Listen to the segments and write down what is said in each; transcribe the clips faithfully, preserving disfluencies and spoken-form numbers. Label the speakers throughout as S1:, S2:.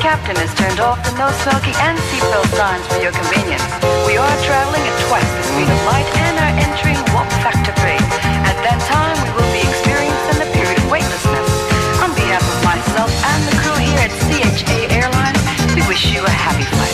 S1: captain has turned off the no smoking and seatbelt signs for your convenience. We are traveling at twice the speed of light and are entering warp factor three. At that time, we will be experiencing the period of weightlessness. On behalf of myself and the crew here at C H A Airlines, we wish you a happy flight.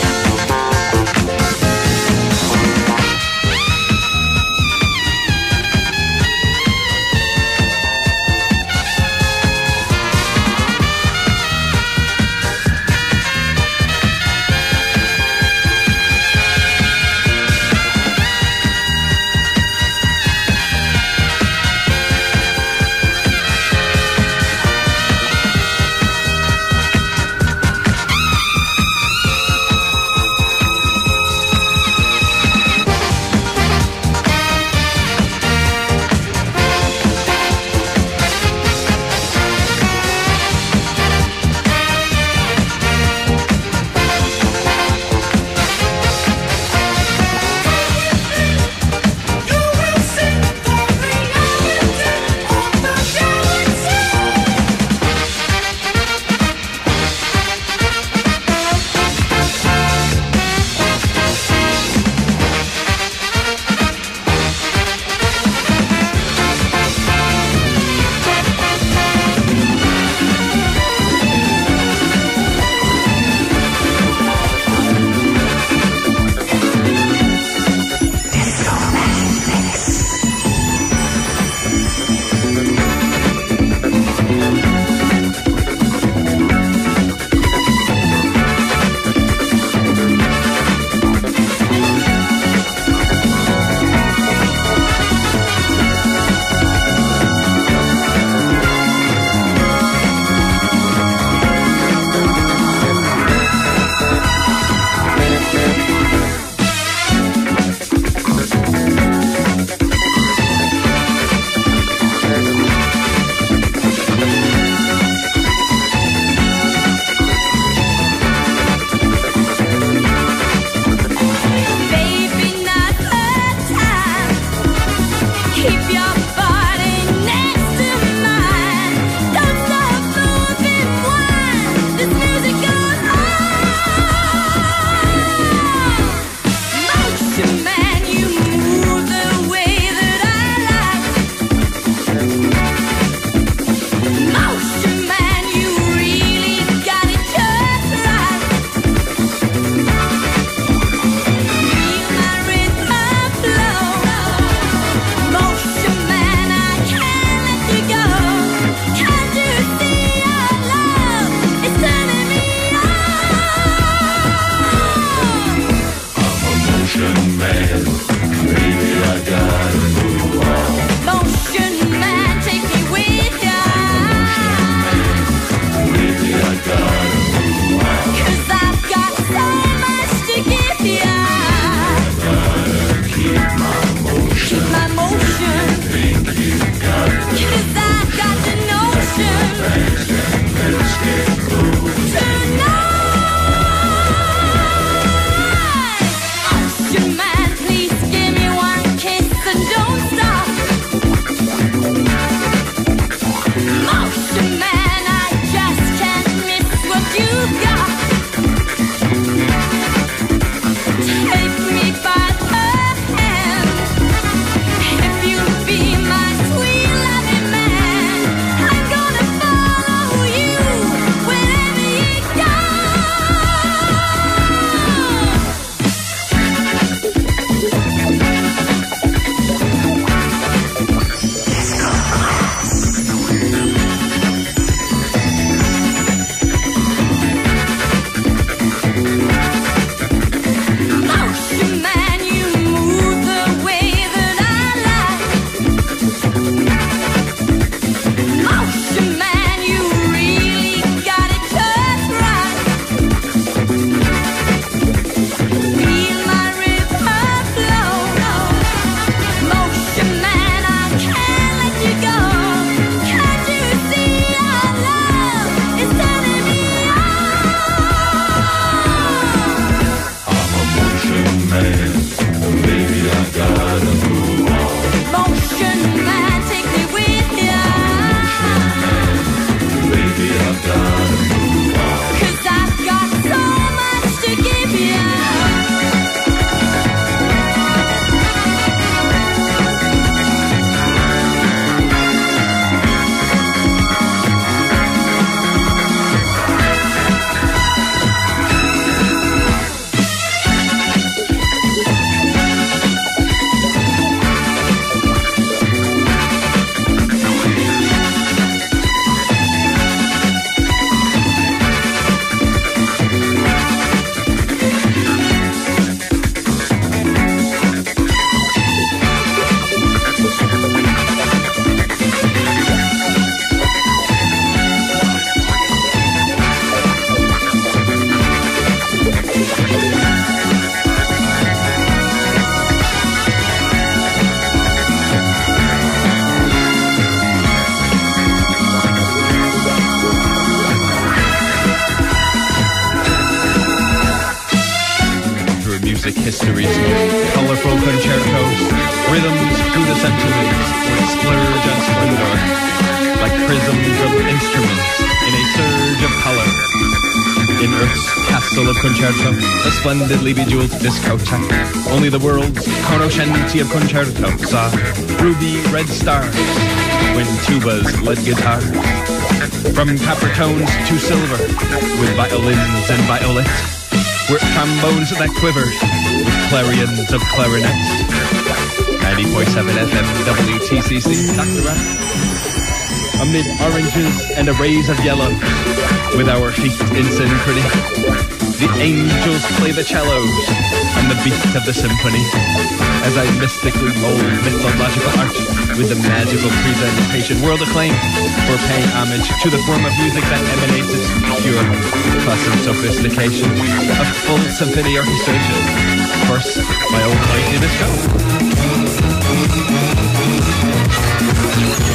S2: music history's most colourful concertos, rhythms through the centuries would splurge and splendour, like prisms of instruments in a surge of colour. In Earth's castle of concerto, a splendidly bejeweled discotheque, only the world's conoscenti of concerto saw ruby red stars when tubas led guitars. From copper tones to silver, with violins and violets, were trombones that quivered with clarions of clarinets. ninety point seven F M W T C C, Doctor Rabbit. Amid oranges and arrays of yellow, with our feet in synchrony, the angels play the cellos and the beat of the symphony. As I mystically mold mythological art with the magical presentation, world acclaim for paying homage to the form of music that emanates its pure classic sophistication, a full symphony orchestration. First, my old mighty disco.